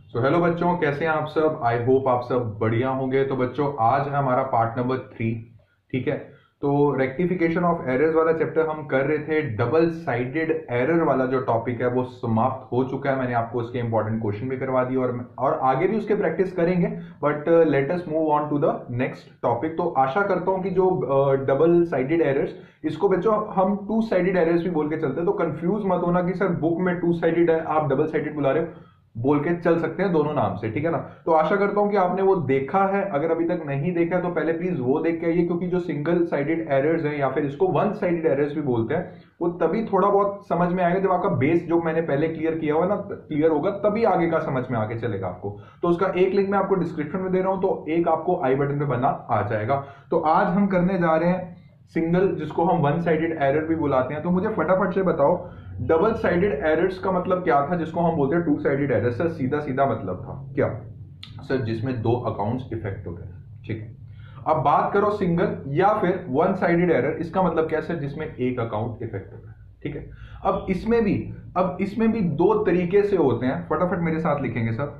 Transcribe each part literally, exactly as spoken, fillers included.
So hello बच्चों, कैसे हैं आप सब। आई होप आप सब बढ़िया होंगे। तो बच्चों, आज है हमारा पार्ट नंबर थ्री। ठीक है, तो रेक्टिफिकेशन ऑफ एरर्स वाला चैप्टर हम कर रहे थे। डबल साइडेड एरर वाला जो टॉपिक है वो समाप्त हो चुका है। मैंने आपको उसके इंपॉर्टेंट क्वेश्चन भी करवा दिए और और आगे भी उसके प्रैक्टिस करेंगे। But let us move on to the next topic. तो आशा करता हूं कि जो डबल साइडेड एरर्स, इसको बच्चों हम टू साइडेड एरर्स भी बोल के चलते हैं। तो कंफ्यूज मत होना कि सर बुक में टू साइडेड है, आप डबल साइडेड बुला रहे हो। बोल के चल सकते हैं दोनों नाम से, ठीक है ना। तो आशा करता हूं कि आपने वो देखा है। अगर अभी तक नहीं देखा है तो पहले प्लीज वो देख के आइए, क्योंकि जो सिंगल साइडेड एरर्स हैं या फिर इसको वन साइडेड एरर्स भी बोलते हैं, वो तभी थोड़ा बहुत समझ में आएगा जब आपका बेस जो मैंने पहले क्लियर किया हुआ ना क्लियर होगा, तभी आगे का समझ में आगे चलेगा आपको। तो उसका एक लिंक मैं आपको डिस्क्रिप्शन में दे रहा हूं, तो एक आपको आई बटन पे बना आ जाएगा। तो आज हम करने जा रहे हैं सिंगल, जिसको हम वन साइडेड एरर भी बुलाते हैं। तो मुझे फटाफट से बताओ, डबल साइडेड एरर्स का मतलब क्या था, जिसको हम बोलते हैं टू साइडेड एरर। सर सीधा सीधा मतलब था क्या सर, जिसमें दो अकाउंट्स इफेक्ट हो गए। ठीक है, अब बात करो सिंगल या फिर वन साइडेड एरर, इसका मतलब क्या सर, जिसमें एक अकाउंट इफेक्ट हो गया। ठीक है, अब इसमें भी अब इसमें भी दो तरीके से होते हैं। फटाफट मेरे साथ लिखेंगे सर,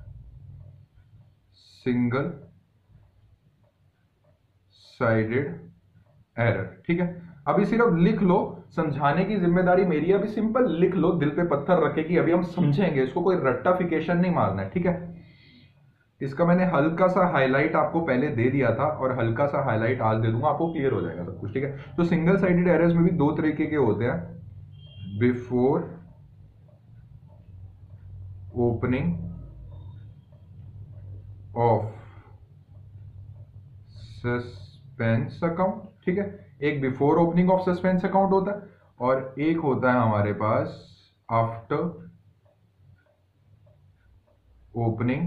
सिंगल साइडेड एरर। ठीक है, अभी सिर्फ लिख लो, समझाने की जिम्मेदारी मेरी है। अभी सिंपल लिख लो, दिल पे पत्थर रखे कि अभी हम समझेंगे इसको, कोई रट्टाफिकेशन नहीं मारना है। ठीक है, इसका मैंने हल्का सा हाईलाइट आपको पहले दे दिया था और हल्का सा हाईलाइट आज दे दूंगा, आपको क्लियर हो जाएगा सब कुछ। ठीक है, तो सिंगल साइडेड एरर्स में भी दो तरीके के होते हैं, before opening of suspense account. ठीक है, एक before opening of suspense account होता है और एक होता है हमारे पास after opening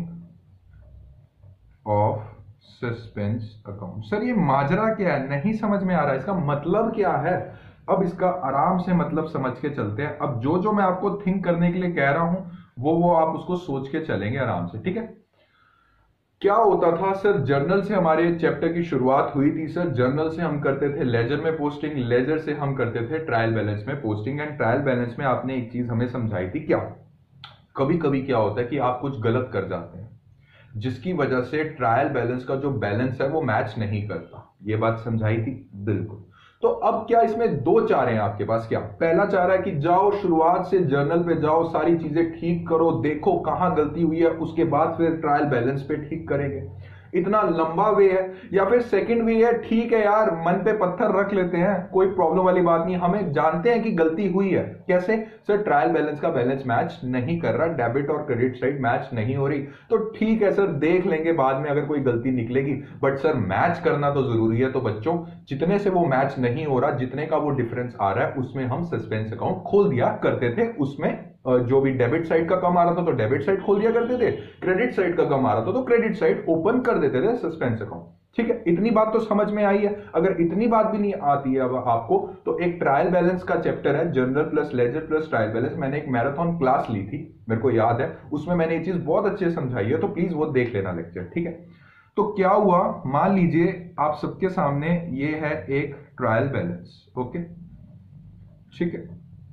of suspense account. Sir ये माजरा क्या है, नहीं समझ में आ रहा है, इसका मतलब क्या है। अब इसका आराम से मतलब समझ के चलते हैं। अब जो जो मैं आपको थिंक करने के लिए कह रहा हूं वो वो आप उसको सोच के चलेंगे आराम से। ठीक है, क्या होता था सर, जर्नल से हमारे चैप्टर की शुरुआत हुई थी। सर जर्नल से हम करते थे लेजर में पोस्टिंग, लेजर से हम करते थे ट्रायल बैलेंस में पोस्टिंग। एंड ट्रायल बैलेंस में आपने एक चीज हमें समझाई थी, क्या कभी कभी क्या होता है कि आप कुछ गलत कर जाते हैं, जिसकी वजह से ट्रायल बैलेंस का जो बैलेंस है वो मैच नहीं करता। ये बात समझाई थी, बिल्कुल। तो अब क्या इसमें दो चारे हैं आपके पास। क्या पहला चारा है कि जाओ शुरुआत से जर्नल पे जाओ, सारी चीजें ठीक करो, देखो कहां गलती हुई है, उसके बाद फिर ट्रायल बैलेंस पे ठीक करेंगे। इतना लंबा वे है। या फिर सेकंड वे है, ठीक है यार, मन पे पत्थर रख लेते हैं, कोई प्रॉब्लम वाली बात नहीं, हमें जानते हैं कि गलती हुई है। कैसे सर, ट्रायल बैलेंस का बैलेंस मैच नहीं कर रहा, डेबिट और क्रेडिट साइड मैच नहीं हो रही। तो ठीक है सर, देख लेंगे बाद में अगर कोई गलती निकलेगी, बट सर मैच करना तो जरूरी है। तो बच्चों, जितने से वो मैच नहीं हो रहा, जितने का वो डिफरेंस आ रहा है, उसमें हम सस्पेंस अकाउंट खोल दिया करते थे। उसमें जो भी डेबिट साइड का कम आ रहा था तो डेबिट साइड खोल दिया करते थे, क्रेडिट साइड का कम आ रहा था तो क्रेडिट साइड ओपन कर देते थे सस्पेंस अकाउंट। ठीक है, इतनी बात तो समझ में आई है। अगर इतनी बात भी नहीं आती है अब आपको, तो एक ट्रायल बैलेंस का चैप्टर है, journal plus ledger plus trial balance. मैंने एक मैराथन क्लास ली थी, मेरे को याद है, उसमें मैंने ये चीज बहुत अच्छे से समझाई है, तो प्लीज वो देख लेना लेक्चर। ठीक है, तो क्या हुआ, मान लीजिए आप सबके सामने ये है एक ट्रायल बैलेंस। ओके, ठीक है,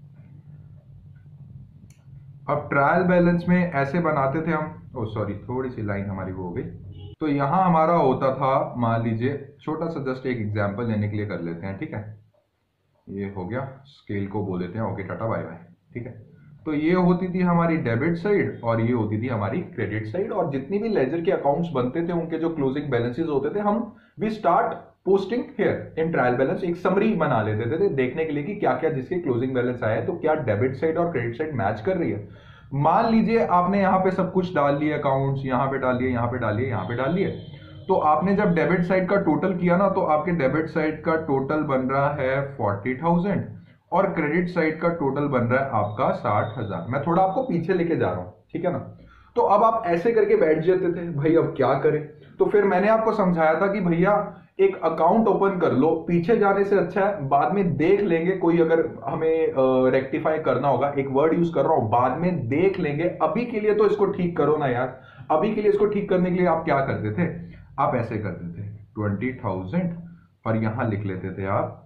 अब ट्रायल बैलेंस में ऐसे बनाते थे हम, ओ सॉरी थोड़ी सी लाइन हमारी वो हो गई। तो यहां हमारा होता था, मान लीजिए छोटा सा जस्ट एक एग्जांपल लेने के लिए कर लेते हैं। ठीक है, ये हो गया, स्केल को बोल देते हैं, ओके टाटा बाय बाय। ठीक है, तो ये होती थी हमारी डेबिट साइड और ये होती थी हमारी क्रेडिट साइड। और जितनी भी लेजर के अकाउंट्स बनते थे उनके जो क्लोजिंग बैलेंसेस होते थे, हम we start posting here in trial balance. एक समरी बना लेते थे देखने के लिए कि क्या क्या जिसके क्लोजिंग बैलेंस आया है, तो क्या डेबिट साइड और क्रेडिट साइड मैच कर रही है। मान लीजिए आपने यहां पे सब कुछ डाल लिया, अकाउंट्स यहां पे डाल लिए, यहां पे डाल लिए, यहां पे डाल लिए। तो आपने जब डेबिट साइड का टोटल किया ना, तो आपके डेबिट साइड का टोटल बन रहा है फोर्टी थाउजेंड और क्रेडिट साइड का टोटल बन रहा है आपका साठ हजार। मैं थोड़ा आपको पीछे लेके जा रहा हूं, ठीक है ना। तो अब आप ऐसे करके बैठ जाते थे, भाई अब क्या करें। तो फिर मैंने आपको समझाया था कि भैया एक अकाउंट ओपन कर लो, पीछे जाने से अच्छा है बाद में देख लेंगे, कोई अगर हमें रेक्टिफाई करना होगा, एक वर्ड यूज कर रहा हूं, बाद में देख लेंगे, अभी के लिए तो इसको ठीक करो ना यार। अभी के लिए इसको ठीक करने के लिए आप क्या करते थे, आप ऐसे करते थे ट्वेंटी थाउजेंड और यहां लिख लेते थे आप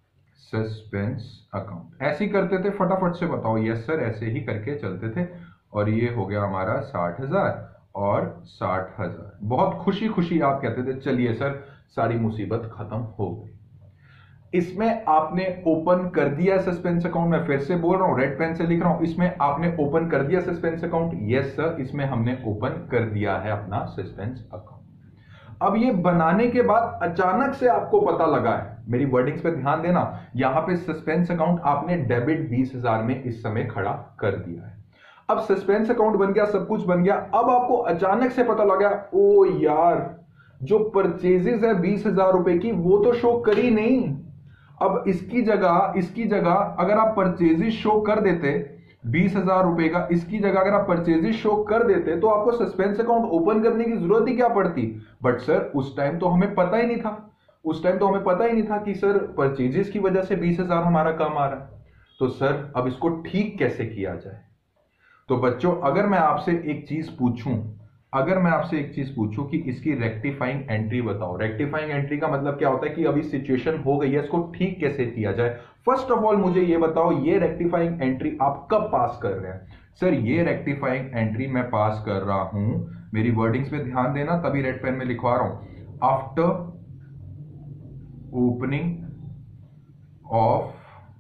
सस्पेंस अकाउंट। ऐसे ही करते थे, फटाफट से बताओ। यस सर, ऐसे ही करके चलते थे और ये हो गया हमारा साठ हजार और साठ हजार। बहुत खुशी खुशी आप कहते थे चलिए सर सारी मुसीबत खत्म हो गई। इसमें आपने ओपन कर दिया सस्पेंस अकाउंट, मैं फिर से बोल रहा हूं, रेड पेन से लिख रहा हूं, इसमें आपने ओपन कर दिया सस्पेंस अकाउंट? यस सर, इसमें हमने ओपन कर दिया है अपना सस्पेंस अकाउंट। अब ये बनाने के बाद अचानक से आपको पता लगा है, मेरी वर्डिंग्स पे ध्यान देना, यहां पे सस्पेंस अकाउंट आपने डेबिट बीस हजार में इस समय खड़ा कर दिया है। अब सस्पेंस अकाउंट बन गया, सब कुछ बन गया, अब आपको अचानक से पता लगा ओ यार जो परचेजेस है बीस हजार रुपए की वो तो शो करी नहीं। अब इसकी जगह इसकी जगह अगर आप परचेजेस शो कर देते बीस हजार रुपए का, इसकी जगह अगर आप परचेजेस शो कर देते तो आपको सस्पेंस अकाउंट ओपन करने की जरूरत ही क्या पड़ती। बट सर उस टाइम तो हमें पता ही नहीं था, उस टाइम तो हमें पता ही नहीं था कि सर परचेजेस की वजह से बीस हजार हमारा कम आ रहा है। तो सर अब इसको ठीक कैसे किया जाए? तो बच्चों अगर मैं आपसे एक चीज पूछूं अगर मैं आपसे एक चीज पूछूं कि इसकी रेक्टिफाइंग एंट्री बताओ, रेक्टिफाइंग एंट्री का मतलब क्या होता है कि अभी सिचुएशन हो गई है, इसको ठीक कैसे किया जाए। फर्स्ट ऑफ ऑल मुझे ये बताओ, ये रेक्टिफाइंग एंट्री आप कब पास कर रहे हैं? सर ये रेक्टिफाइंग एंट्री मैं पास कर रहा हूं, मेरी वर्डिंग्स पे ध्यान देना, तभी रेड पेन में लिखवा रहा हूं, after opening of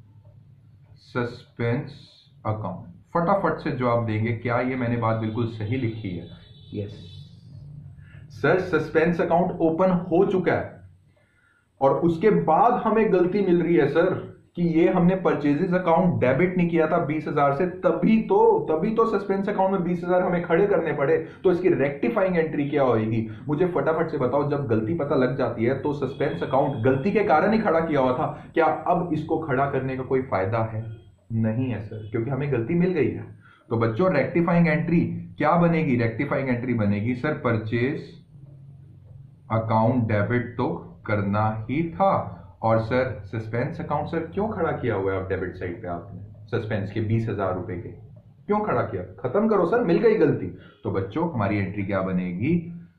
suspense account. फटाफट से जवाब देंगे, क्या ये मैंने बात बिल्कुल सही लिखी है? Yes sir, suspense account open हो चुका है और उसके बाद हमें गलती मिल रही है सर कि ये हमने परचेजेस अकाउंट डेबिट नहीं किया था बीस हजार से, तभी तो तभी तो सस्पेंस अकाउंट में बीस हजार हमें खड़े करने पड़े। तो इसकी रेक्टिफाइंग एंट्री क्या होगी? मुझे फटाफट से बताओ। जब गलती पता लग जाती है तो सस्पेंस अकाउंट गलती के कारण ही खड़ा किया हुआ था, क्या अब इसको खड़ा करने का कोई फायदा है? नहीं है सर, क्योंकि हमें गलती मिल गई है। तो बच्चों रेक्टिफाइंग एंट्री क्या बनेगी? रेक्टिफाइंग एंट्री बनेगी सर परचेज अकाउंट डेबिट तो करना ही था, और सर सस्पेंस अकाउंट सर क्यों खड़ा किया हुआ है अब डेबिट साइड पे आपने? सस्पेंस के बीस हजार रुपए के क्यों खड़ा किया? खत्म करो सर, मिल गई गलती। तो बच्चों हमारी एंट्री क्या बनेगी?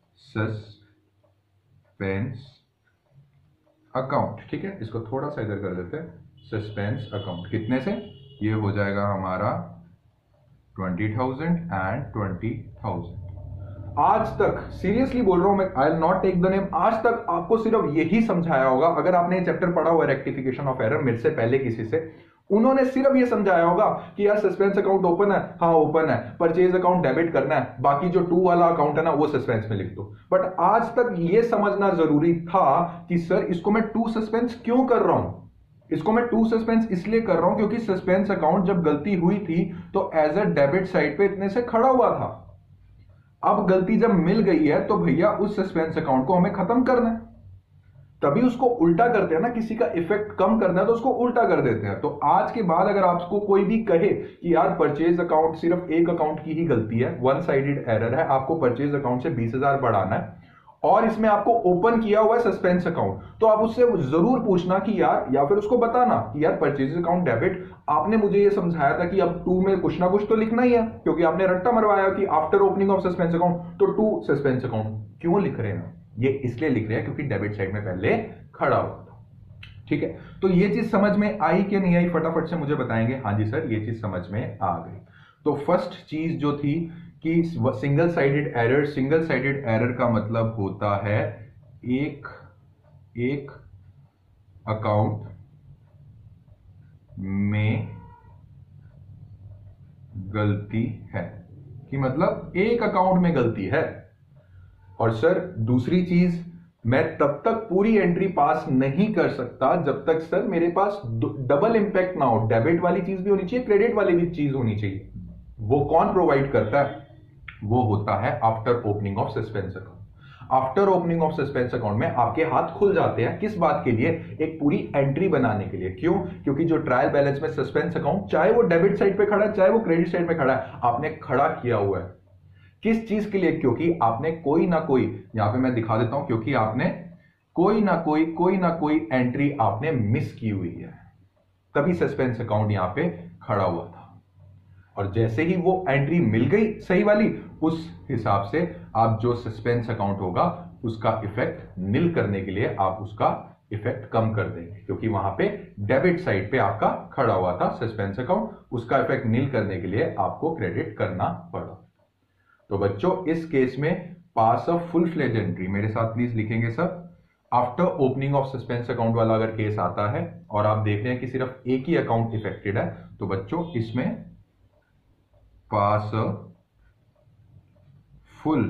Suspense account. ठीक है, इसको थोड़ा सा इधर कर देते हैं। सस्पेंस अकाउंट कितने से? ये हो जाएगा हमारा twenty thousand and twenty thousand. आज तक सीरियसली बोल रहा हूं मैं, I will not take the name, आज तक आपको सिर्फ यही समझाया होगा, अगर आपने ये चैप्टर पढ़ा हुआ रेक्टिफिकेशन ऑफ एरर मेरे से पहले किसी से, उन्होंने सिर्फ ये समझाया होगा कि यार सस्पेंस अकाउंट ओपन है, हाँ ओपन है, परचेज अकाउंट डेबिट करना है, बाकी जो टू वाला अकाउंट है ना वो सस्पेंस में लिख दो। बट आज तक ये समझना जरूरी था कि सर इसको मैं टू सस्पेंस क्यों कर रहा हूं। इसको मैं टू सस्पेंस इसलिए कर रहा हूं क्योंकि सस्पेंस अकाउंट जब गलती हुई थी तो एज अ डेबिट साइड पे इतने से खड़ा हुआ था। अब गलती जब मिल गई है तो भैया उस सस्पेंस अकाउंट को हमें खत्म करना है, तभी उसको उल्टा करते हैं ना, किसी का इफेक्ट कम करना है तो उसको उल्टा कर देते हैं। तो आज के बाद अगर आपको कोई भी कहे कि यार परचेज अकाउंट सिर्फ एक अकाउंट की ही गलती है, वन साइडेड एरर है, आपको परचेज अकाउंट से बीस हजार बढ़ाना है और इसमें आपको ओपन किया हुआ है सस्पेंस अकाउंट, तो आप उससे जरूर पूछना कि यार, या फिर उसको बताना कि यार परचेज अकाउंट डेबिट, आपने मुझे ये समझाया था कि अब टू में कुछ ना कुछ तो लिखना ही है, क्योंकि आपने रट्टा मरवाया कि after opening of suspense account, तो टू सस्पेंस अकाउंट क्यों लिख रहे हैं? ये इसलिए लिख रहे हैं क्योंकि डेबिट साइड में पहले खड़ा हुआ था। ठीक है, तो ये चीज समझ में आई कि नहीं आई? फटाफट से मुझे बताएंगे। हाँ जी सर, ये चीज समझ में आ गई। तो फर्स्ट चीज जो थी कि single sided error, single sided error का मतलब होता है एक एक अकाउंट में गलती है, कि मतलब एक अकाउंट में गलती है। और सर दूसरी चीज, मैं तब तक पूरी एंट्री पास नहीं कर सकता जब तक सर मेरे पास डबल इंपैक्ट ना हो, डेबिट वाली चीज भी होनी चाहिए, क्रेडिट वाली भी चीज होनी चाहिए। वो कौन प्रोवाइड करता है? वो होता है after opening of suspense account. After opening of suspense account में आपके हाथ खुल जाते हैं, किस बात के लिए? एक पूरी एंट्री बनाने के लिए। क्यों? क्योंकि जो ट्रायल बैलेंस में सस्पेंस अकाउंट, चाहे वो डेबिट साइड पे खड़ा है चाहे वो क्रेडिट साइड पे खड़ा है, आपने खड़ा किया हुआ है। किस चीज के लिए? क्योंकि आपने कोई ना कोई, यहां पे मैं दिखा देता हूं, क्योंकि आपने कोई ना कोई कोई ना कोई एंट्री आपने मिस की हुई है, तभी सस्पेंस अकाउंट यहां पे खड़ा हुआ था। और जैसे ही वो एंट्री मिल गई सही वाली, उस हिसाब से आप जो सस्पेंस अकाउंट होगा उसका इफेक्ट निल करने के लिए आप उसका इफेक्ट कम कर देंगे, क्योंकि वहां पे डेबिट साइड पे आपका खड़ा हुआ था सस्पेंस अकाउंट, उसका इफेक्ट नील करने के लिए आपको क्रेडिट करना पड़ा। तो बच्चों इस केस में pass a full fledge entry, मेरे साथ प्लीज लिखेंगे सब, after opening of suspense account वाला अगर केस आता है और आप देख रहे हैं कि सिर्फ एक ही अकाउंट इफेक्टेड है, तो बच्चों इसमें पास अ फुल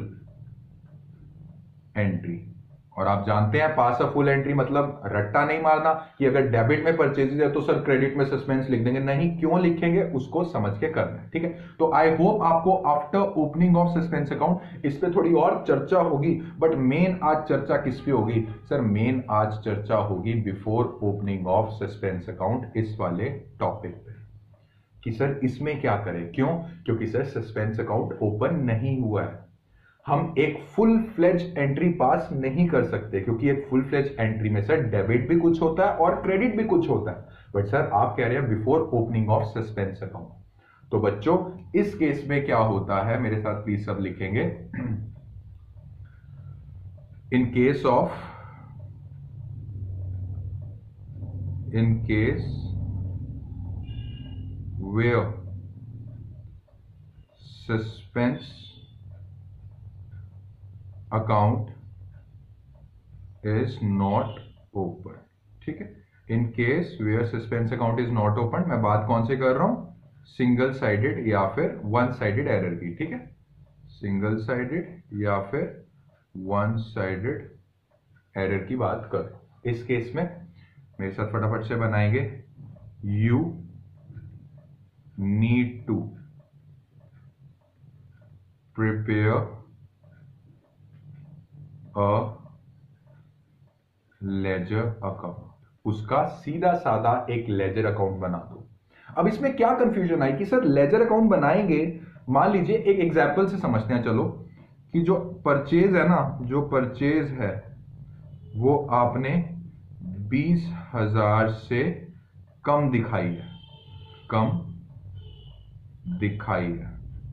एंट्री। और आप जानते हैं पास अ फुल एंट्री मतलब रट्टा नहीं मारना कि अगर डेबिट में परचेजेस है तो सर क्रेडिट में सस्पेंस लिख देंगे, नहीं, क्यों लिखेंगे उसको समझ के करना है, ठीक है। तो आई होप आपको after opening of suspense account इस पे थोड़ी और चर्चा होगी, बट मेन आज चर्चा किस पे होगी सर? मेन आज चर्चा होगी before opening of suspense account, इस वाले टॉपिक पे कि सर इसमें क्या करें। क्यों? क्योंकि सर सस्पेंस अकाउंट ओपन नहीं हुआ है, हम एक फुल फ्लेज एंट्री पास नहीं कर सकते, क्योंकि एक फुल फ्लेज एंट्री में सर डेबिट भी कुछ होता है और क्रेडिट भी कुछ होता है, बट सर आप कह रहे हैं before opening of suspense account. तो बच्चों इस केस में क्या होता है, मेरे साथ प्लीज सब लिखेंगे, in case of in case where suspense account is not open, ठीक है। In case where suspense account is not open, मैं बात कौन से कर रहा हूं? सिंगल साइडेड या फिर वन साइडेड एरर की, ठीक है। सिंगल साइडेड या फिर वन साइडेड एरर की बात कर। इस केस में मेरे साथ फटाफट से बनाएंगे, you need to prepare a ledger account, उसका सीधा साधा एक लेजर अकाउंट बना दो। अब इसमें क्या कंफ्यूजन आई कि सर लेजर अकाउंट बनाएंगे, मान लीजिए एक एग्जांपल से समझते हैं, चलो, कि जो परचेज है ना, जो परचेज है वो आपने बीस हजार से कम दिखाई है, कम दिखाई है,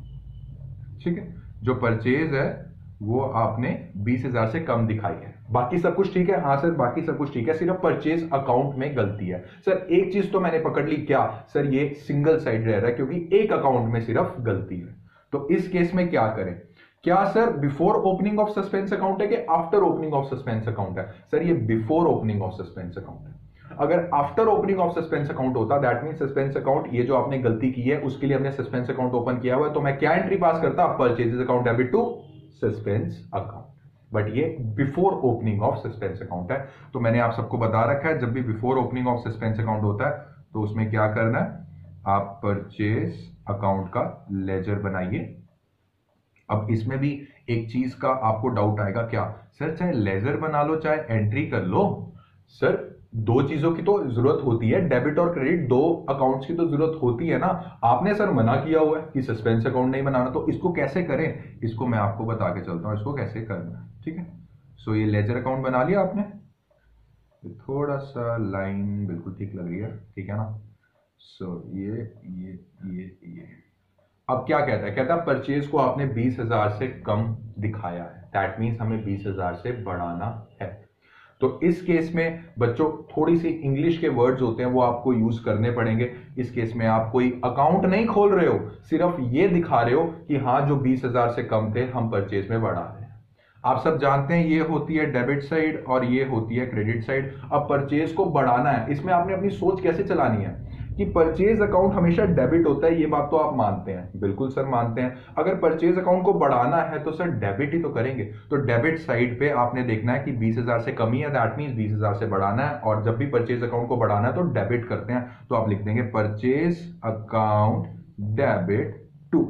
ठीक है। जो परचेज है वो आपने बीस हजार से कम दिखाई है, बाकी सब कुछ ठीक है। हाँ सर बाकी सब कुछ ठीक है, सिर्फ परचेज अकाउंट में गलती है। सर एक चीज तो मैंने पकड़ ली, क्या सर? ये सिंगल साइड रह रहा है क्योंकि एक अकाउंट में सिर्फ गलती है। तो इस केस में क्या करें? क्या sir before opening of suspense account है कि after opening of suspense account है? सर ये before opening of suspense account है। अगर after opening of suspense account होता, दैट मीन सस्पेंस अकाउंट, ये जो आपने गलती की है उसके लिए हमने सस्पेंस अकाउंट ओपन किया हुआ है, तो मैं क्या एंट्री पास करता? Purchases account debit to suspense account. But ये before opening of suspense account है, तो मैंने आप सबको बता रखा है जब भी before opening of suspense account होता है तो उसमें क्या करना है, आप परचेज अकाउंट का लेजर बनाइए। अब इसमें भी एक चीज का आपको डाउट आएगा, क्या सर चाहे लेजर बना लो चाहे एंट्री कर लो, सर दो चीजों की तो जरूरत होती है, डेबिट और क्रेडिट, दो अकाउंट्स की तो जरूरत होती है ना। आपने सर मना किया हुआ है कि सस्पेंस अकाउंट नहीं बनाना, तो इसको कैसे करें? इसको मैं आपको बता के चलता हूं इसको कैसे करना है, ठीक है। सो ये लेजर अकाउंट बना लिया आपने, थोड़ा सा लाइन बिल्कुल ठीक लग रही है, ठीक है ना। सो ये ये ये ये अब क्या कहता है? कहता है परचेज को आपने बीस हजार से कम दिखाया है, दैट मीन्स हमें बीस हजार से बढ़ाना है। तो इस केस में बच्चों थोड़ी सी इंग्लिश के वर्ड्स होते हैं वो आपको यूज करने पड़ेंगे। इस केस में आप कोई अकाउंट नहीं खोल रहे हो, सिर्फ ये दिखा रहे हो कि हाँ जो बीस हजार से कम थे हम परचेज में बढ़ा रहे हैं। आप सब जानते हैं ये होती है डेबिट साइड और ये होती है क्रेडिट साइड। अब परचेज को बढ़ाना है, इसमें आपने अपनी सोच कैसे चलानी है कि परचेज अकाउंट हमेशा डेबिट होता है, ये बात तो आप मानते हैं, बिल्कुल सर मानते हैं। अगर परचेज अकाउंट को बढ़ाना है तो सर डेबिट ही तो करेंगे। तो डेबिट साइड पे आपने देखना है कि बीस हजार से कमी है, दैट मींस बीस हजार से बढ़ाना है, और जब भी परचेज अकाउंट को बढ़ाना है तो डेबिट करते हैं, तो आप लिख देंगे purchase account debit to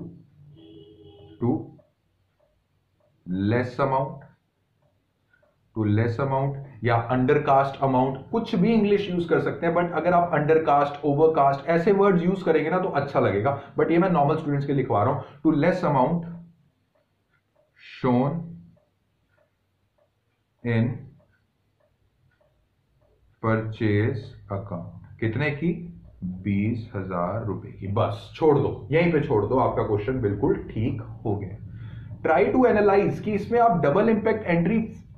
too less amount, too less amount या अंडरकास्ट अमाउंट, कुछ भी इंग्लिश यूज कर सकते हैं, बट अगर आप अंडरकास्ट, ओवरकास्ट ऐसे वर्ड्स यूज करेंगे ना तो अच्छा लगेगा, बट ये मैं नॉर्मल स्टूडेंट्स के लिखवा रहा हूं। Too less amount shown in purchase account, कितने की? बीस हजार रुपए की। बस छोड़ दो, यहीं पे छोड़ दो, आपका क्वेश्चन बिल्कुल ठीक हो गया। ट्राई टू एनालाइज कि इसमें आप double impact entry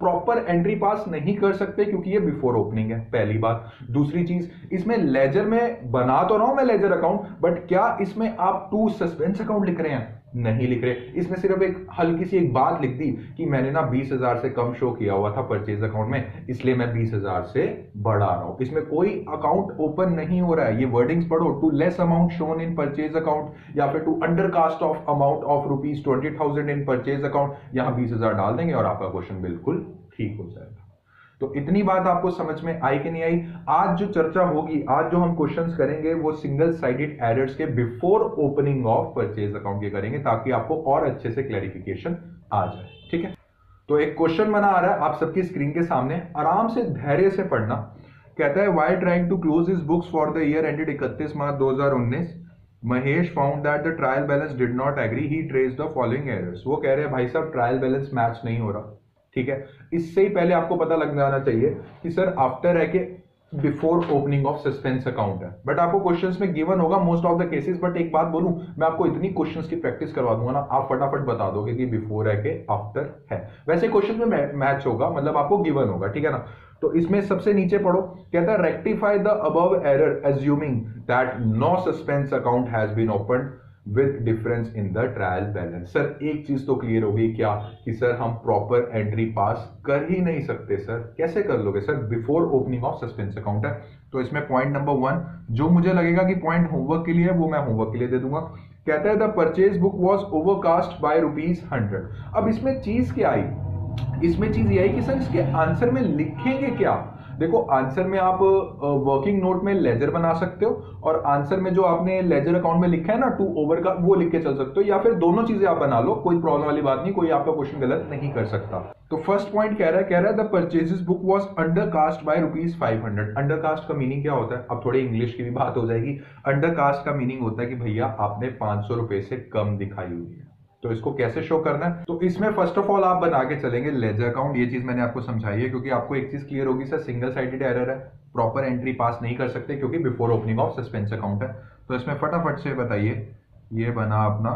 proper entry pass नहीं कर सकते क्योंकि ये बिफोर ओपनिंग है, पहली बात। दूसरी चीज, इसमें लेजर में बना तो रहा हूं मैं लेजर अकाउंट, बट क्या इसमें आप टू सस्पेंस अकाउंट लिख रहे हैं? नहीं लिख रहे। इसमें सिर्फ एक हल्की सी एक बात लिख दी कि मैंने ना बीस हजार से कम शो किया हुआ था परचेज अकाउंट में, इसलिए मैं बीस हजार से बढ़ा रहा हूं। इसमें कोई अकाउंट ओपन नहीं हो रहा है। ये वर्डिंग्स पढ़ो, too less amount shown in purchase account या फिर to under cast of amount of rupees twenty thousand in purchase account, यहां बीस हजार डाल देंगे और आपका क्वेश्चन बिल्कुल ठीक हो जाएगा। तो इतनी बात आपको समझ में आई कि नहीं आई? आज जो चर्चा होगी, आज जो हम क्वेश्चंस करेंगे वो सिंगल साइडेड एरर्स के before opening of purchase account के करेंगे ताकि आपको और अच्छे से क्लैरिफिकेशन आ जाए। ठीक है, तो एक क्वेश्चन बना आ रहा है आप सबकी स्क्रीन के सामने, आराम से धैर्य से पढ़ना। कहता है while trying to close his books for the year ended इकतीस मार्च दो हज़ार उन्नीस, Mahesh found that the trial balance did not agree, he traced the following errors. वो कह रहे हैं भाई साहब ट्रायल बैलेंस मैच नहीं हो रहा। ठीक है, इससे ही पहले आपको पता लग जाना चाहिए कि सर आफ्टर है कि before opening of suspense account है, बट आपको क्वेश्चंस में गिवन होगा most of the cases. But एक बात बोलूं, मैं आपको इतनी क्वेश्चंस की प्रैक्टिस करवा दूंगा ना, आप फटाफट बता दोगे कि बिफोर है कि आफ्टर है। वैसे क्वेश्चन में मैच होगा, मतलब आपको गिवन होगा। ठीक है ना, तो इसमें सबसे नीचे पढ़ो, कहता है rectify the above error assuming that no suspense account has been opened with difference in the trial balance. Sir एक चीज तो क्लियर होगी क्या कि सर हम प्रॉपर एंट्री पास कर ही नहीं सकते। सर कैसे कर लोगे? Sir before opening of suspense account है। तो इसमें पॉइंट नंबर वन जो मुझे लगेगा कि पॉइंट होमवर्क के लिए है वो मैं होमवर्क के लिए दे दूंगा। कहता है the purchase book was overcast by rupees hundred. अब इसमें चीज क्या आई? इसमें चीज ये आई कि सर इसके आंसर में लिखेंगे क्या? देखो आंसर में आप वर्किंग नोट में लेजर बना सकते हो और आंसर में जो आपने लेजर अकाउंट में लिखा है ना टू ओवर का, वो लिख के चल सकते हो, या फिर दोनों चीजें आप बना लो, कोई प्रॉब्लम वाली बात नहीं, कोई आपका क्वेश्चन गलत नहीं कर सकता। तो फर्स्ट पॉइंट कह रहा है कह रहा है the purchases book was under cast by rupees five hundred. Under cast का मीनिंग क्या होता है? अब थोड़ी इंग्लिश की भी बात हो जाएगी। अंडर कास्ट का मीनिंग होता है कि भैया आपने पांच सौ रुपए से कम दिखाई हुई है। तो इसको कैसे शो करना है? तो इसमें फर्स्ट ऑफ ऑल आप बना के चलेंगे लेजर अकाउंट। ये चीज मैंने आपको समझाई है क्योंकि आपको एक चीज क्लियर होगी सर सिंगल साइडेड एरर है, प्रॉपर एंट्री पास नहीं कर सकते क्योंकि before opening of suspense account है। तो इसमें फटाफट से बताइए, ये बना अपना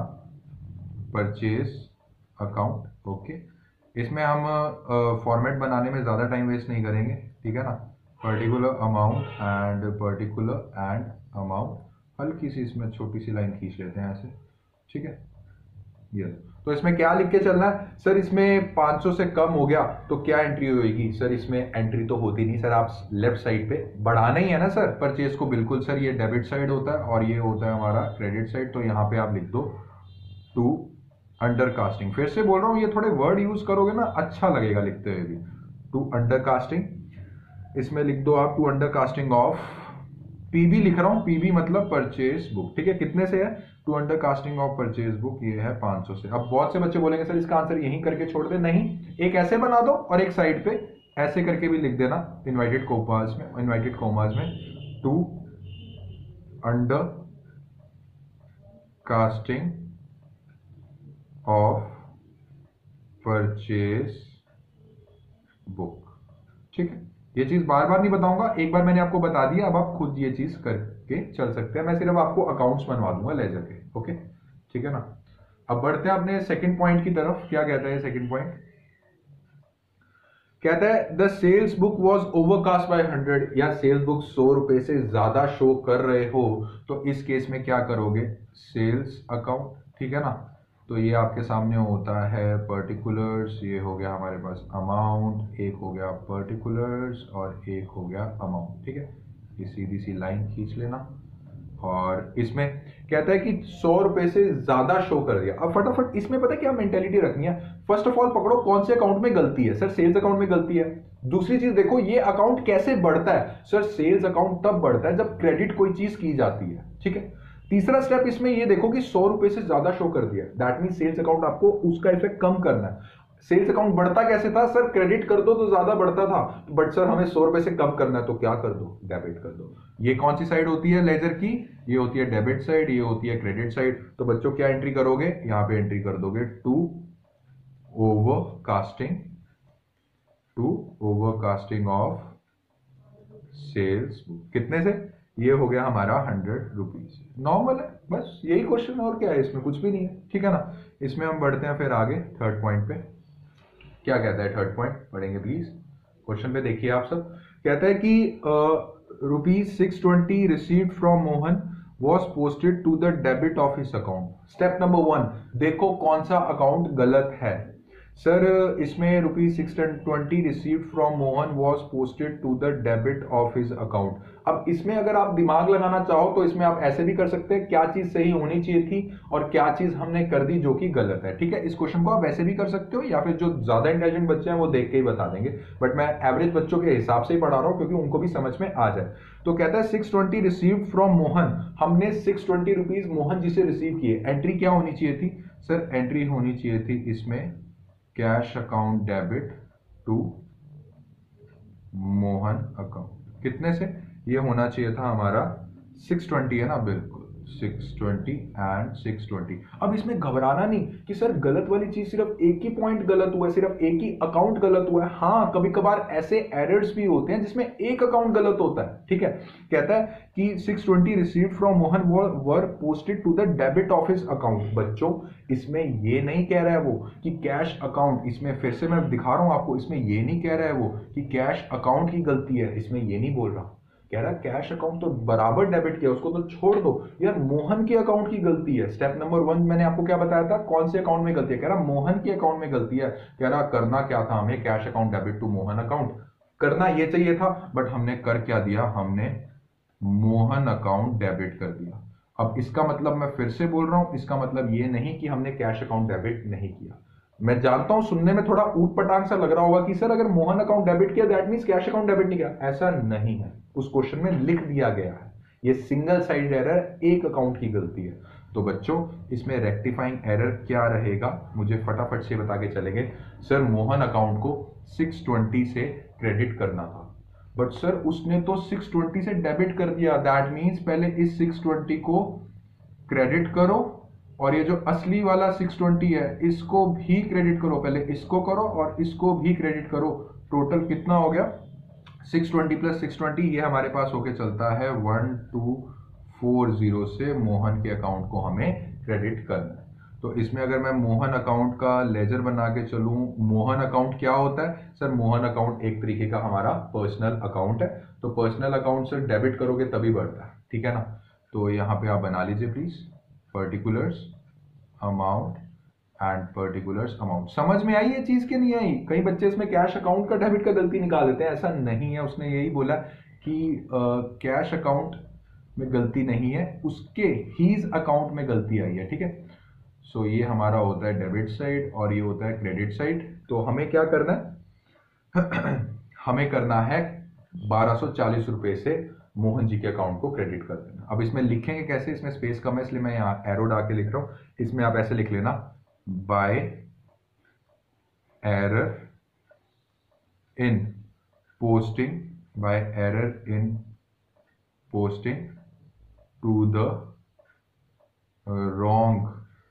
परचेज अकाउंट। ओके, इसमें हम फॉर्मेट बनाने में ज्यादा टाइम वेस्ट नहीं करेंगे। ठीक है ना, particular amount and particular and amount, हल्की सी इसमें छोटी सी लाइन खींच लेते हैं ऐसे। ठीक है, ये तो इसमें क्या लिख के चलना है? सर इसमें पाँच सौ से कम हो गया तो क्या एंट्री होगी? सर इसमें एंट्री तो होती नहीं सर, आप लेफ्ट साइड पे बढ़ाना ही है ना सर परचेज को। बिल्कुल सर, ये डेबिट साइड होता है और ये होता है हमारा क्रेडिट साइड। तो यहाँ पे आप लिख दो टू अंडर कास्टिंग। फिर से बोल रहा हूँ, ये थोड़े वर्ड यूज करोगे ना अच्छा लगेगा लिखते हुए भी। टू अंडर कास्टिंग इसमें लिख दो आप to under casting of PB लिख रहा हूं, पीबी मतलब परचेज बुक। ठीक है, कितने से है? To under casting of purchase book, ये है पाँच सौ से। अब बहुत से बच्चे बोलेंगे सर इसका आंसर यहीं करके छोड़ दे। नहीं, एक ऐसे बना दो और एक साइड पे ऐसे करके भी लिख देना इनवर्टेड कोमास में, इनवर्टेड कोमास में to under casting of purchase book. ठीक है, ये चीज बार बार नहीं बताऊंगा, एक बार मैंने आपको बता दिया, अब आप खुद ये चीज करके चल सकते हैं। मैं सिर्फ आपको अकाउंट्स बनवा दूंगा लेजर के। ओके, ठीक है ना। अब बढ़ते हैं अपने सेकंड पॉइंट की तरफ। क्या कहता है सेकंड पॉइंट? कहता है the sales book was overcast by hundred, या सेल्स बुक सौ रुपए से ज्यादा शो कर रहे हो तो इस केस में क्या करोगे? Sales account. ठीक है ना, तो ये आपके सामने होता है पर्टिकुलर्स, ये हो गया हमारे पास अमाउंट, एक हो गया पर्टिकुलर्स और एक हो गया अमाउंट। ठीक है, ये सीधी सी लाइन खींच लेना और इसमें कहता है कि सौ रुपए से ज्यादा शो कर दिया। अब फटाफट इसमें पता है क्या मेंटेलिटी रखनी है? फर्स्ट ऑफ ऑल पकड़ो कौन से अकाउंट में गलती है। सर सेल्स अकाउंट में गलती है। दूसरी चीज देखो ये अकाउंट कैसे बढ़ता है। सर सेल्स अकाउंट तब बढ़ता है जब क्रेडिट कोई चीज की जाती है। ठीक है, तीसरा स्टेप इसमें ये देखो कि सौ रुपए से ज्यादा शो कर दिया, दैट मीन सेल्स अकाउंट आपको उसका इफेक्ट कम करना है। सेल्स अकाउंट बढ़ता कैसे था? सर क्रेडिट कर दो तो ज्यादा बढ़ता था, बट सर हमें सौ रुपए से कम करना है तो क्या कर दो? डेबिट कर दो। ये कौन सी साइड होती है लेजर की? ये होती है डेबिट साइड, ये होती है क्रेडिट साइड। तो बच्चों क्या एंट्री करोगे? यहां पे एंट्री कर दोगे to overcasting, to overcasting of sales book. कितने से? ये हो गया हमारा हंड्रेड रुपीज। नॉर्मल है, बस यही क्वेश्चन, और क्या है इसमें? कुछ भी नहीं है। ठीक है ना, इसमें हम बढ़ते हैं फिर आगे थर्ड पॉइंट पे। क्या कहता है थर्ड पॉइंट, पढ़ेंगे प्लीज, क्वेश्चन पे देखिए आप सब। कहता है कि rupees six twenty received from Mohan was posted to the debit of his account. Step number one, देखो कौन सा अकाउंट गलत है। सर इसमें rupees six twenty received from Mohan was posted to the debit of his account. अब इसमें अगर आप दिमाग लगाना चाहो तो इसमें आप ऐसे भी कर सकते हैं, क्या चीज सही होनी चाहिए थी और क्या चीज हमने कर दी जो कि गलत है। ठीक है, इस क्वेश्चन को आप वैसे भी कर सकते हो या फिर जो ज्यादा इंटेलिजेंट बच्चे हैं वो देख के ही बता देंगे, बट मैं एवरेज बच्चों के हिसाब से ही पढ़ा रहा हूं क्योंकि उनको भी समझ में आ जाए। तो कहता है six twenty received from Mohan, हमने six twenty rupees Mohan ji से रिसीव किए। एंट्री क्या होनी चाहिए थी सर? एंट्री होनी चाहिए थी इसमें cash account debit to Mohan account. कितने से? ये होना चाहिए था हमारा सिक्स ट्वेंटी, है ना, बिल्कुल six twenty and six twenty. अब इसमें घबराना नहीं कि सर गलत वाली चीज सिर्फ एक ही पॉइंट गलत हुआ है, सिर्फ एक ही अकाउंट गलत हुआ है। हाँ, कभी कभार ऐसे एरर्स भी होते हैं जिसमें एक अकाउंट गलत होता है। ठीक है, कहता है कि six twenty received from Mohan were posted to the debit of his account. बच्चों इसमें ये नहीं कह रहा है वो कि कैश अकाउंट, इसमें फिर से मैं दिखा रहा हूं आपको, इसमें ये नहीं कह रहा है वो कि कैश अकाउंट की गलती है, इसमें ये नहीं बोल रहा। कह रहा कैश अकाउंट तो बराबर डेबिट किया, उसको तो छोड़ दो यार, मोहन के अकाउंट की गलती है। स्टेप नंबर वन मैंने आपको क्या बताया था, कौन से अकाउंट में गलती है? कह रहा मोहन के अकाउंट में गलती है। कह रहा करना क्या था हमें, cash account debit to Mohan account करना ये चाहिए था, बट हमने कर क्या दिया, हमने मोहन अकाउंट डेबिट कर दिया। अब इसका मतलब मैं फिर से बोल रहा हूं, इसका मतलब ये नहीं कि हमने कैश अकाउंट डेबिट नहीं किया। मैं जानता हूं सुनने में थोड़ा ऊट पटांग सा लग रहा होगा कि सर अगर मोहन अकाउंट डेबिट किया that means cash account debit नहीं किया। ऐसा नहीं है, उस क्वेश्चन में लिख दिया गया है ये सिंगल साइड एरर, एक अकाउंट की गलती है। तो बच्चों इसमें रेक्टिफाइंग एरर क्या रहेगा, मुझे फटाफट से बता के चलेंगे। सर मोहन अकाउंट को सिक्स ट्वेंटी से क्रेडिट करना था, बट सर उसने तो सिक्स ट्वेंटी से डेबिट कर दिया। दैट मींस पहले इस सिक्स ट्वेंटी को क्रेडिट करो और ये जो असली वाला सिक्स ट्वेंटी है इसको भी क्रेडिट करो। पहले इसको करो और इसको भी क्रेडिट करो। टोटल कितना हो गया, six twenty plus six twenty, ये हमारे पास होके चलता है वन टू फोर जीरो से मोहन के अकाउंट को हमें क्रेडिट करना है। तो इसमें अगर मैं मोहन अकाउंट का लेजर बना के चलूं, मोहन अकाउंट क्या होता है सर? मोहन अकाउंट एक तरीके का हमारा पर्सनल अकाउंट है। तो पर्सनल अकाउंट से डेबिट करोगे तभी बढ़ता है, ठीक है ना। तो यहाँ पे आप बना लीजिए please, particulars amount and particulars amount. समझ में आई ये चीज कि नहीं आई? कई बच्चे इसमें कैश अकाउंट का डेबिट का गलती निकाल देते हैं, ऐसा नहीं है। उसने यही बोला कि कैश अकाउंट में गलती नहीं है, उसके हीज अकाउंट में गलती आई है। ठीक है, सो so, ये हमारा होता है डेबिट साइड और ये होता है क्रेडिट साइड। तो हमें क्या करना है हमें करना है बारह सौ चालीस रुपए से मोहन जी के अकाउंट को क्रेडिट कर देना। अब इसमें लिखेंगे कैसे, इसमें स्पेस कम है इसलिए मैं यहाँ एरो डाल के लिख रहा हूं। इसमें आप ऐसे लिख लेना, by error in posting, by error in posting to the wrong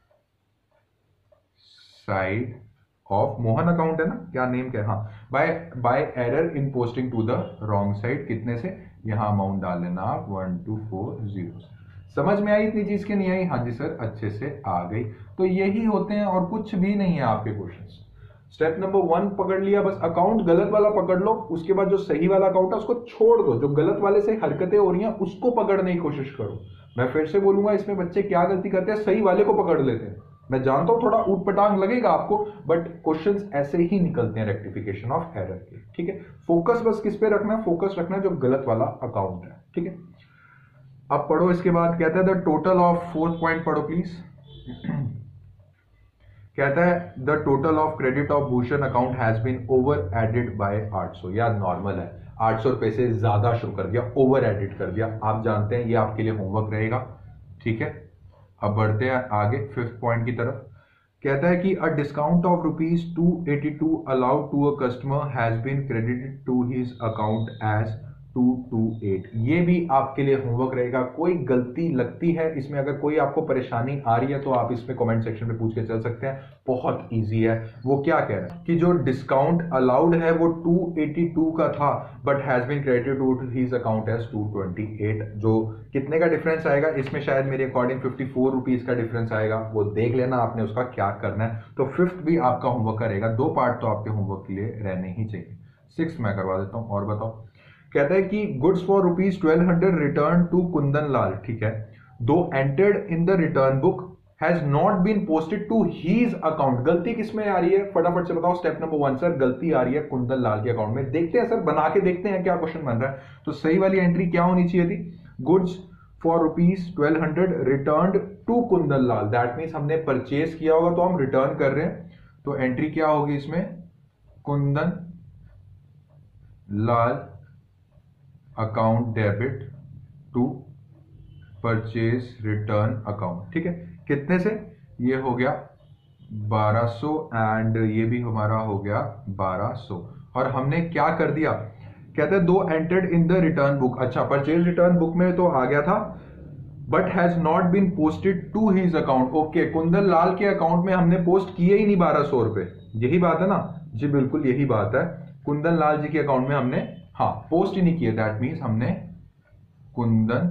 side of Mohan account है ना, क्या नेम क्या है, हाँ, by by error in posting to the wrong side. कितने से? यहाँ अमाउंट डाल लेना आप वन टू फोर जीरो से। समझ में आई इतनी चीज की नहीं आई? हाँ जी सर, अच्छे से आ गई। तो यही होते हैं और कुछ भी नहीं है आपके क्वेश्चंस। स्टेप नंबर वन पकड़ लिया, बस अकाउंट गलत वाला पकड़ लो, उसके बाद जो सही वाला अकाउंट है उसको छोड़ दो, जो गलत वाले से हरकतें हो रही हैं उसको पकड़ने की कोशिश करो। मैं फिर से बोलूंगा, इसमें बच्चे क्या गलती करते हैं, सही वाले को पकड़ लेते हैं। मैं जानता हूं थोड़ा ऊटपटांग लगेगा आपको, बट क्वेश्चंस ऐसे ही निकलते हैं रेक्टिफिकेशन ऑफ एरर के। ठीक है, फोकस बस किस पे रखना है, फोकस रखना है जो गलत वाला अकाउंट है। ठीक है, अब पढ़ो इसके बाद। कहता है the total of, fourth point पढ़ो प्लीज। कहता है the total of credit of Bhushan account has been over added by आठ सौ। यार नॉर्मल है, आठ सौ रुपए से ज्यादा शो कर दिया, ओवर एडिट कर दिया, आप जानते हैं, ये आपके लिए होमवर्क रहेगा। ठीक है, अब बढ़ते हैं आगे फिफ्थ पॉइंट की तरफ। कहता है कि a discount of rupees two eighty two allowed to a customer has been credited to his account as two two eight. ये भी आपके लिए होमवर्क रहेगा। कोई गलती लगती है इसमें, अगर कोई आपको परेशानी आ रही है तो आप इसमें कमेंट सेक्शन में पूछ के चल सकते हैं। बहुत इजी है। वो क्या कह रहा है कि जो डिस्काउंट अलाउड है वो टू एटी टू का था but has been credited to his account as two twenty eight. जो कितने का डिफरेंस आएगा इसमें, शायद मेरे अकॉर्डिंग फिफ्टी फोर रुपीज का डिफरेंस आएगा। वो देख लेना आपने उसका क्या करना है। तो फिफ्थ भी आपका होमवर्क का रहेगा। दो पार्ट तो आपके होमवर्क के लिए रहने ही चाहिए। सिक्स मैं करवा देता हूं। और बताओ, कहता है कि goods for rupees twelve hundred return to Kundan Lal, ठीक है, though entered in the return book has not been posted to his account. गलती किसमें आ रही है फटाफट से बताओ। स्टेप नंबर वन सर, गलती आ रही है कुंदन लाल के अकाउंट में। देखते हैं सर, बना के देखते हैं क्या क्वेश्चन बन रहा है। तो सही वाली एंट्री क्या होनी चाहिए थी? Goods for rupees twelve hundred return to Kundan Lal. That means हमने परचेज किया होगा तो हम रिटर्न कर रहे हैं। तो एंट्री क्या होगी इसमें? Kundan Lal account debit to purchase return account, ठीक है। कितने से? ये हो गया बारह सौ एंड ये भी हमारा हो गया बारह सौ। और हमने क्या कर दिया? कहते हैं though entered in the return book. अच्छा, परचेज रिटर्न बुक में तो आ गया था but has not been posted to his account. Okay, Kundan Lal के अकाउंट में हमने पोस्ट किए ही नहीं बारह सौ रुपए। यही बात है ना जी? बिल्कुल यही बात है। कुंदन लाल जी के अकाउंट में हमने हाँ पोस्ट ही नहीं किए। दैट मीन्स हमने कुंदन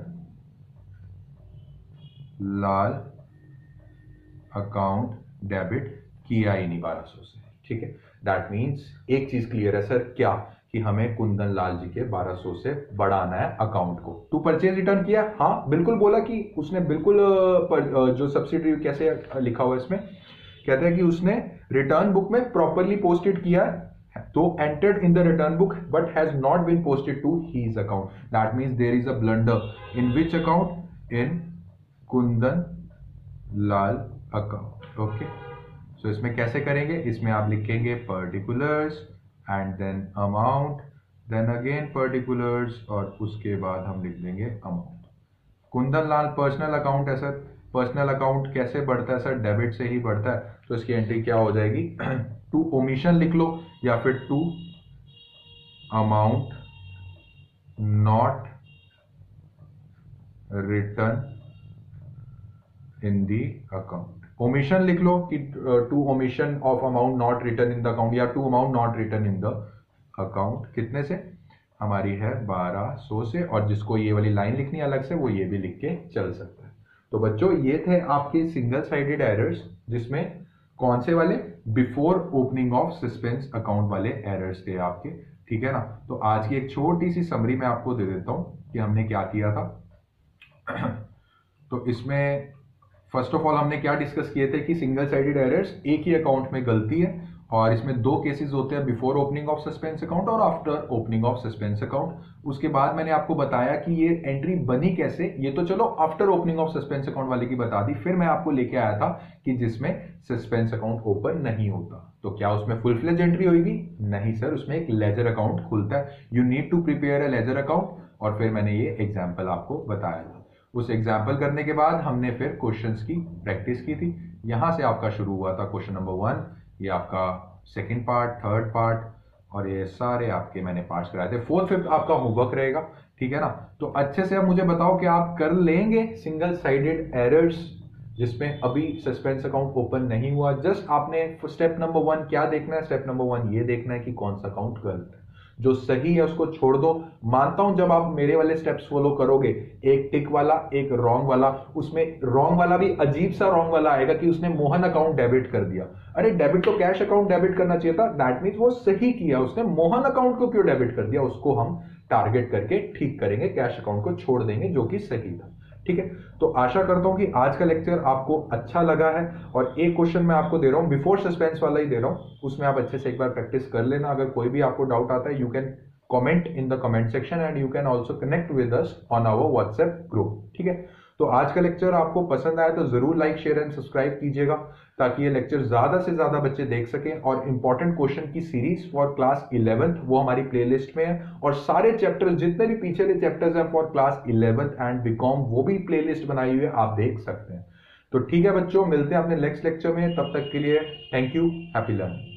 लाल अकाउंट डेबिट किया ही नहीं बारह सौ से, ठीक है। दैट मीन्स एक चीज क्लियर है सर, क्या? कि हमें कुंदन लाल जी के बारह सौ से बढ़ाना है अकाउंट को। टू परचेज रिटर्न किया, हाँ बिल्कुल बोला कि उसने बिल्कुल पर, जो सब्सिडी कैसे लिखा हुआ है इसमें, कहते हैं कि उसने रिटर्न बुक में प्रॉपरली पोस्टेड किया है तो entered in the return book but has not been posted to his account. That means there is a blunder. In which account? In Kundan Lal account. Okay. So इसमें कैसे करेंगे? इसमें आप लिखेंगे particulars and then amount, then again particulars और उसके बाद हम लिख देंगे amount. Kundan Lal personal account है सर। पर्सनल अकाउंट कैसे बढ़ता है सर? डेबिट से ही बढ़ता है। तो इसकी एंट्री क्या हो जाएगी? टू ओमिशन लिख लो या फिर to amount not return in the account. Omission लिख लो कि to omission of amount not return in the account या to amount not return in the account. कितने से? हमारी है बारह सौ से। और जिसको ये वाली लाइन लिखनी है अलग से वो ये भी लिख के चल सकता है। तो बच्चों ये थे आपके सिंगल साइडेड एरर्स, जिसमें कौन से वाले? Before opening of suspense account वाले एरर्स थे आपके, ठीक है ना। तो आज की एक छोटी सी समरी मैं आपको दे देता हूं कि हमने क्या किया था। तो इसमें फर्स्ट ऑफ ऑल हमने क्या डिस्कस किए थे कि सिंगल साइडेड एरर्स, एक ही अकाउंट में गलती है और इसमें दो केसेस होते हैं, before opening of suspense account और after opening of suspense account. उसके बाद मैंने आपको बताया कि ये एंट्री बनी कैसे। ये तो चलो after opening of suspense account वाले की बता दी। फिर मैं आपको लेके आया था कि जिसमें सस्पेंस अकाउंट ओपन नहीं होता तो क्या उसमें फुल फ्लेज एंट्री होगी? नहीं सर, उसमें एक लेजर अकाउंट खुलता है। You need to prepare a ledger account. और फिर मैंने ये एग्जाम्पल आपको बताया था। उस एग्जाम्पल करने के बाद हमने फिर क्वेश्चंस की प्रैक्टिस की थी। यहां से आपका शुरू हुआ था क्वेश्चन नंबर वन, ये आपका सेकंड पार्ट, थर्ड पार्ट और ये सारे आपके मैंने पार्ट्स कराए थे। फोर्थ फिफ्थ आपका होमवर्क रहेगा, ठीक है ना। तो अच्छे से अब मुझे बताओ कि आप कर लेंगे सिंगल साइडेड एरर्स जिसमें अभी सस्पेंस अकाउंट ओपन नहीं हुआ। जस्ट आपने स्टेप नंबर वन क्या देखना है? स्टेप नंबर वन ये देखना है कि कौन सा अकाउंट गलत है। जो सही है उसको छोड़ दो। मानता हूं जब आप मेरे वाले स्टेप्स फॉलो करोगे, एक टिक वाला एक रॉन्ग वाला, उसमें रॉन्ग वाला भी अजीब सा रॉन्ग वाला आएगा कि उसने मोहन अकाउंट डेबिट कर दिया। अरे डेबिट तो कैश अकाउंट डेबिट करना चाहिए था। दैट मीन्स वो सही किया, उसने मोहन अकाउंट को क्यों डेबिट कर दिया? उसको हम टारगेट करके ठीक करेंगे, कैश अकाउंट को छोड़ देंगे जो कि सही था, ठीक है। तो आशा करता हूं कि आज का लेक्चर आपको अच्छा लगा है। और एक क्वेश्चन मैं आपको दे रहा हूं, बिफोर सस्पेंस वाला ही दे रहा हूं, उसमें आप अच्छे से एक बार प्रैक्टिस कर लेना। अगर कोई भी आपको डाउट आता है, you can comment in the comment section and you can also connect with us on our WhatsApp group, ठीक है। तो आज का लेक्चर आपको पसंद आया तो जरूर लाइक शेयर एंड सब्सक्राइब कीजिएगा ताकि ये लेक्चर ज्यादा से ज्यादा बच्चे देख सकें। और इंपॉर्टेंट क्वेश्चन की सीरीज फॉर क्लास इलेवेंथ वो हमारी प्लेलिस्ट में है और सारे चैप्टर्स जितने भी पीछे के चैप्टर्स हैं for class eleventh and BCom वो भी प्लेलिस्ट बनाई हुई है, आप देख सकते हैं। तो ठीक है बच्चों, मिलते हैं अपने नेक्स्ट लेक्चर में। तब तक के लिए थैंक यू, हैप्पी लर्निंग।